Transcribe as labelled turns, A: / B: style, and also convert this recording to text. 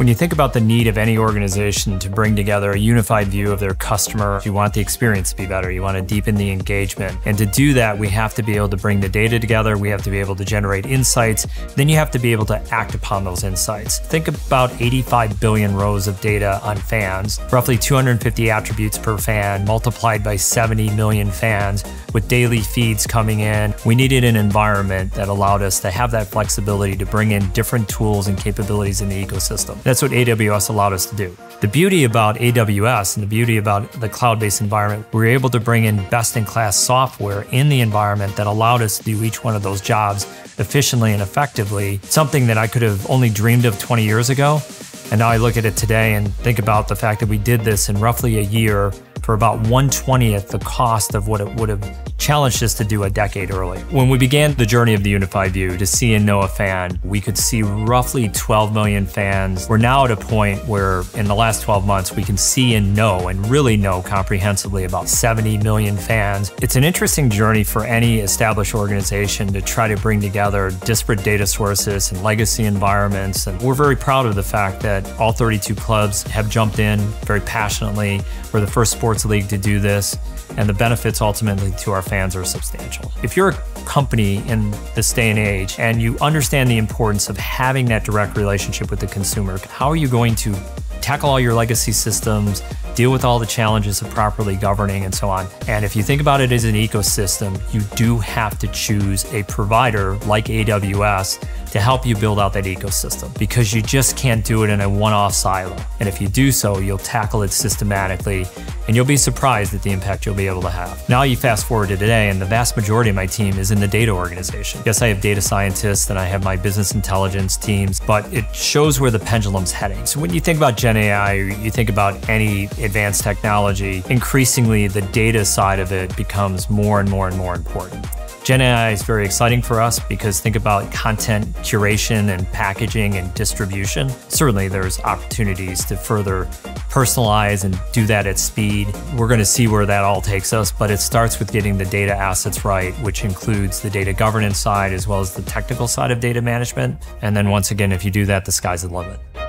A: When you think about the need of any organization to bring together a unified view of their customer, you want the experience to be better, you want to deepen the engagement. And to do that, we have to be able to bring the data together, we have to be able to generate insights, then you have to be able to act upon those insights. Think about 85 billion rows of data on fans, roughly 250 attributes per fan, multiplied by 70 million fans with daily feeds coming in. We needed an environment that allowed us to have that flexibility to bring in different tools and capabilities in the ecosystem. That's what AWS allowed us to do. The beauty about AWS and the beauty about the cloud-based environment, we were able to bring in best-in-class software in the environment that allowed us to do each one of those jobs efficiently and effectively, something that I could have only dreamed of 20 years ago. And now I look at it today and think about the fact that we did this in roughly a year for about 1/20th the cost of what it would have challenged us to do a decade earlier. When we began the journey of the unified view to see and know a fan, we could see roughly 12 million fans. We're now at a point where in the last 12 months, we can see and know and really know comprehensively about 70 million fans. It's an interesting journey for any established organization to try to bring together disparate data sources and legacy environments. And we're very proud of the fact that all 32 clubs have jumped in very passionately. We're the first sports league to do this, and the benefits ultimately to our fans are substantial. If you're a company in this day and age and you understand the importance of having that direct relationship with the consumer, how are you going to tackle all your legacy systems, deal with all the challenges of properly governing and so on? And if you think about it as an ecosystem, you do have to choose a provider like AWS to help you build out that ecosystem, because you just can't do it in a one-off silo. And if you do so, you'll tackle it systematically and you'll be surprised at the impact you'll be able to have. Now you fast forward to today and the vast majority of my team is in the data organization. Yes, I have data scientists and I have my business intelligence teams, but it shows where the pendulum's heading. So when you think about Gen AI, or you think about any advanced technology, increasingly the data side of it becomes more and more and more important. Gen AI is very exciting for us because think about content curation and packaging and distribution. Certainly there's opportunities to further personalize and do that at speed. We're going to see where that all takes us, but it starts with getting the data assets right, which includes the data governance side as well as the technical side of data management. And then once again, if you do that, the sky's the limit.